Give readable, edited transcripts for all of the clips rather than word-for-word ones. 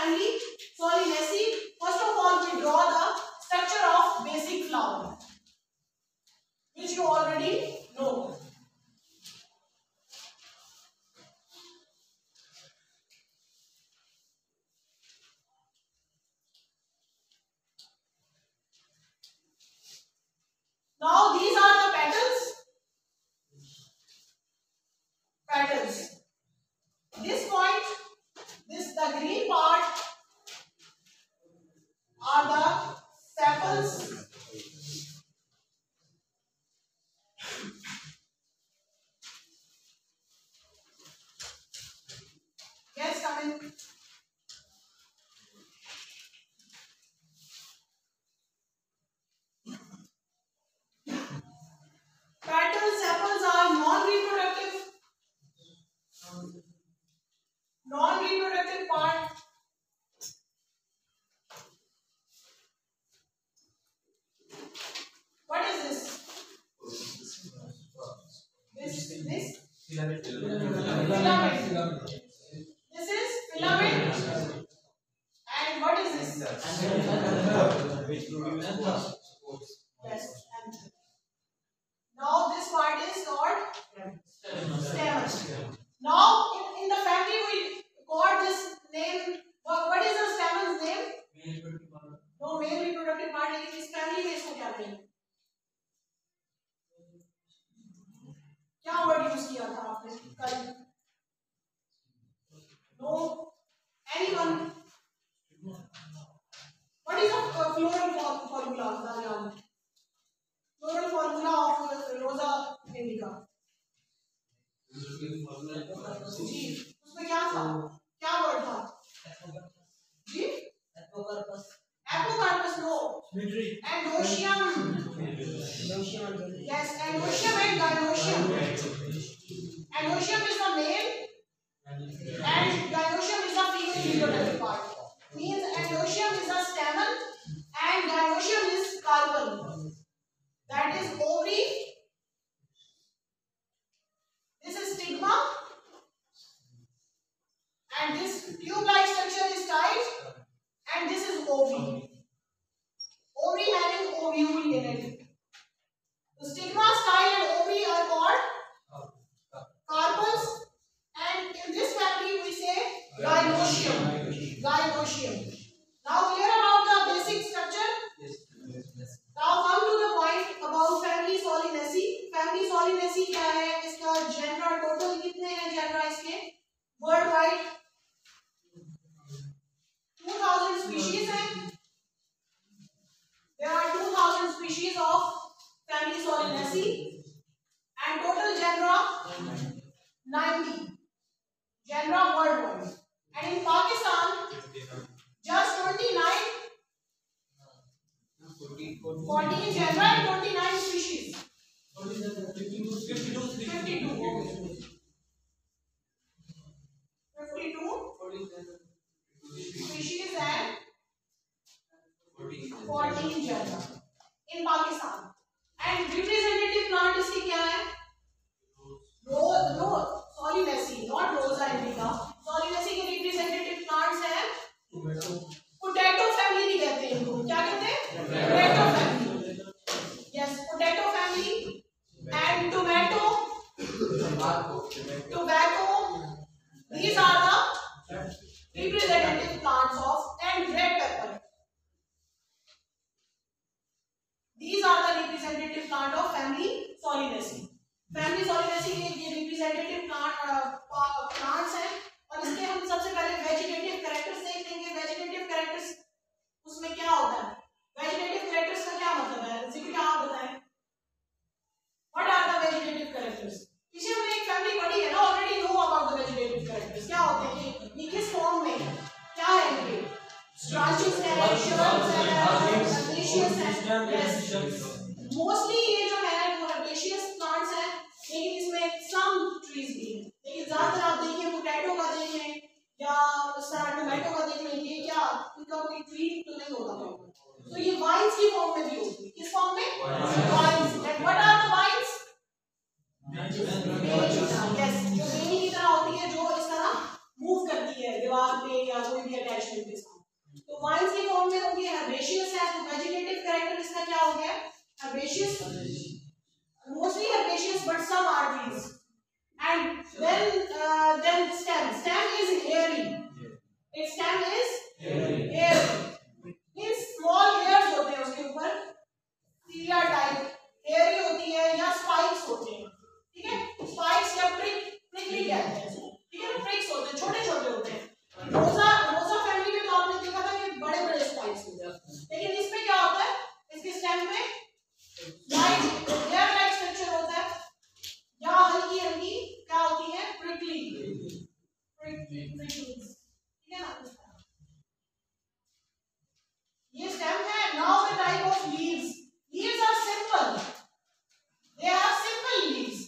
family Solanaceae. First of all, we draw the structure of basic flower, which you already know. Now these are the petals. This point, the green part are the sepals. Yes, come in. Petals, sepals are non-reproductive part. What is this? This filament. This is filament. And what is this? Yes. Now this part is called stamens. Now in the family we got this name. What is the stamen's name? No, male reproductive part. लेकिन इस family में इसको क्या कहेंगे? क्या word use किया था आपने कल? No, anyone? What is the floral formula? Floral formula of Rosa indica. जी, उसमें क्या था? क्या word था? जी? Apocarpus, no. Androecium. Yes, androecium and gynoecium. Androecium is the male and gynoecium is the female reproductive part. Means androecium is a stamen and gynoecium is carpel. That is ovary. This is stigma. And this tube-like structure is tight. And this is ovary. Ovary having ovule in it. The stigma, style and ovary are called carpels. And in this family we say gynoecium. Now clear about the basic structure? Yes. Now come to the point about family Solanaceae. Family Solanaceae क्या है? इसका genre total कितने हैं genre इसके? Worldwide 2000 species हैं. There are 2000 species of family Solanaceae and total genre 90 genre worldwide. And in Pakistan just 14 genre and 29 species. 52 species and 14 genre in Pakistan. And representative plant इसकी क्या है? Solanaceae, not Rosa indica. Solanaceae के representative plants हैं potato family भी कहते हैं इनको. क्या कहते हैं? Potato family. Yes, potato family and tomato. These are the representative plants of and red pepper. These are the representative plant of family Solanaceae. Family Solanaceae के ये representative plants हैं और इसके हम सबसे पहले vegetative characters देख लेंगे. Vegetative characters उसमें क्या होता है? Vegetative characters का क्या मतलब है? जिक्र क्या आप बताएं? What are the vegetative characters? पीछे हमने एक family पढ़ी है ना, already know about the vegetative characters. क्या होते हैं ये किस form में है? क्या है इनके? Branches हैं, shrubs हैं, herbaceous हैं. Mostly ये जो है वो herbaceous plants हैं, लेकिन इसमें some trees भी हैं. लेकिन ज़्यादातर आप देखिए potato का देखें या tomato का देख लें, ये क्या इनका कोई tree तो नहीं होता. तो ये vines की form में भी होती है. किस form में? Vines. And what are the vines? Yes, जो बेनी की तरह होती है, जो इस तरह move करती है दीवार पे या कोई भी attachment पे. क्या हो गया herbaceous, mostly herbaceous but some are trees. And then stem is hairy. Its stem is hairy. Means small hairs होते हैं उसके ऊपर, cilia type, hairy होती है या spikes होते हैं, ठीक है, spikes या prickly कहते हैं, ठीक है ना, pricks होते हैं, छोटे छोटे होते हैं। रोजा फैमिली में तो आपने देखा था कि बड़े बड़े स्पाइक्स होते हैं, लेकिन इसमें क्या होता है, इसके स्टेम में लाइट हेयर लाइक स्ट्रक्चर होता है या हल्की हल्की क्या होती है prickly, ठीक है ना। ये स्टेम है। Now the type of leaves are simple, they are simple leaves.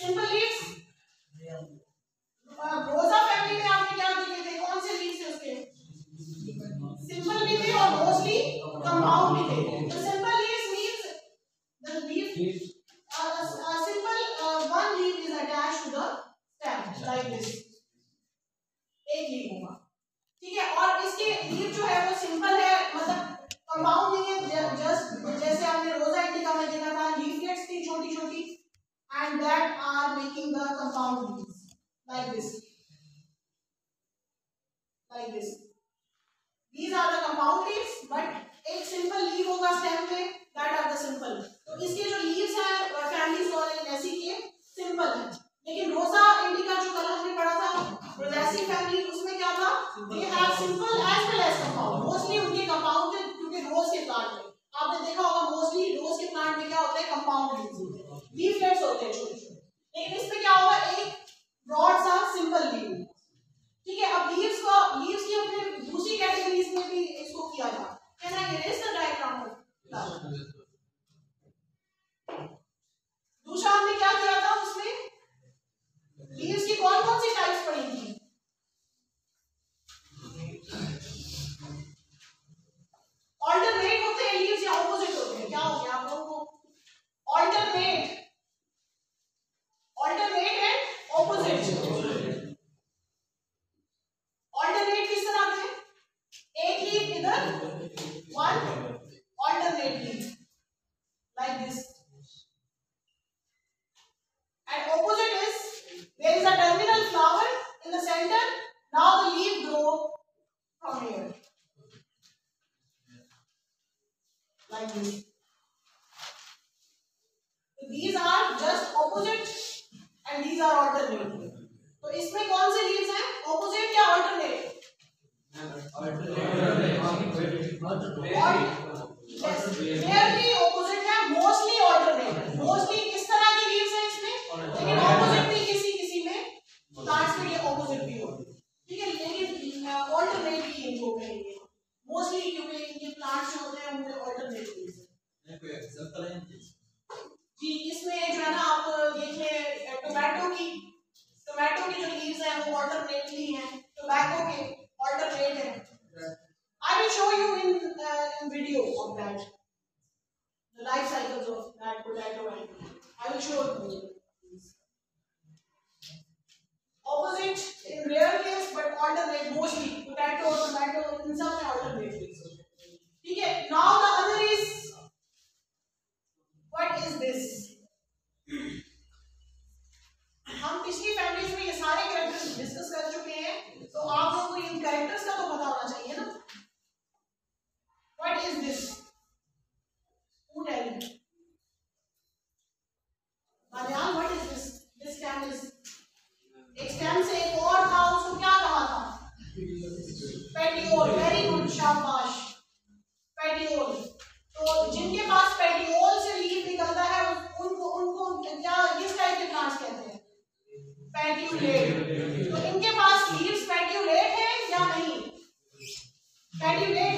रोजा फैमिली में आपने क्या देखे थे, कौन से लीव्स थे उसके, सिंपल भी थे और मोस्टली कंपाउंड भी थे। तो simple leaves means the leaf simple one leaf is attached to the stem like this, एक लीफ होगा, ठीक है। और इसके लीफ जो है वो सिंपल है, मतलब कंपाउंड नहीं है, जस्ट जैसे हमने रोजा इंडिका में देखा था, लीफलेट्स थी छोटी छोटी, and that are making the compound leaves like this, these are the compound leaves, but एक सिंपल लीफ होगा स्टेम पे, that are the simple। तो इसके जो लीव्स हैं फैमिली सोलेनेसी के सिंपल है, लेकिन रोजा इंडिका जो कल हमने पढ़ा था रोजेसी फैमिली, उसमें क्या था, they have simple as well as compound, mostly उनके कंपाउंड थे, क्योंकि रोज के प्लांट में आपने देखा होगा मोस्टली रोज के प्लांट में क्या होता है, कंपाउंड लीव्स होते हैं, लीफलेट्स होते हैं छोटे छोटे, लेकिन इसमें क्या होगा, एक ब्रॉड सा सिंपल लीव, ठीक है। अब लीव्स की अपने दूसरी कैटेगरीज में भी इसको किया था, can I erase the diagram of, दूसरा हमने क्या किया था, उसमें लीव्स की कौन कौन सी टाइप्स पढ़ी थी, ऑल्टरनेट होते हैं लीव्स या ऑपोजिट होते हैं, क्या हो गया आप लोगों को, ऑल्टरनेट एंड ऑपोजिट। ऑल्टरनेट किस तरह के, एक लीफ इधर, one alternate leaf like this, and opposite is there is a terminal flower in the center, now the leaf grow from here like this। So these are just opposite and these are alternate। तो इसमें कौन से leaves हैं, opposite या alternate, clearly opposite है, mostly alternate, mostly इस तरह की लीव्स हैं इसमें, लेकिन ऑपोजिट भी किसी में प्लांट्स में ये ऑपोजिट भी होते हैं, ठीक है, लेकिन ऑल्टरनेट भी इनको कहेंगे मोस्टली, क्योंकि इनके प्लांट्स जो होते हैं उनमें ऑल्टरनेट लीव्स हैं। जी, इसमें जो है ना आप देख लें, टोमेटो की जो लीव्स हैं वो ऑल्टरनेटली हैं, टोबैको के ऑल्टरनेट हैं। I will show you in video of that, the life cycles of that potato, and I will show you opposite in rare case but alternate mostly, potato, tomato, in some में alternate leaves, ठीक है। Now the other is, what is this, हम पिछली families में ये सारे characters discuss कर चुके हैं, तो आप लोगों को इन कैरेक्टर्स का तो पता होना चाहिए ना। What is this? Who tell me? Mariam, what is this? This stem is, एक stem से एक और था, उसको क्या कहा था, पेटियोल, वेरी गुड, शाबाश, पेटियोल। तो जिनके पास पेटियोल से लीफ निकलता है उनको क्या किस टाइप के प्लांट्स कहते हैं, पेटियोलेट। तो इनके पास लीव्स पेटियोलेट है या नहीं, पेटियोलेट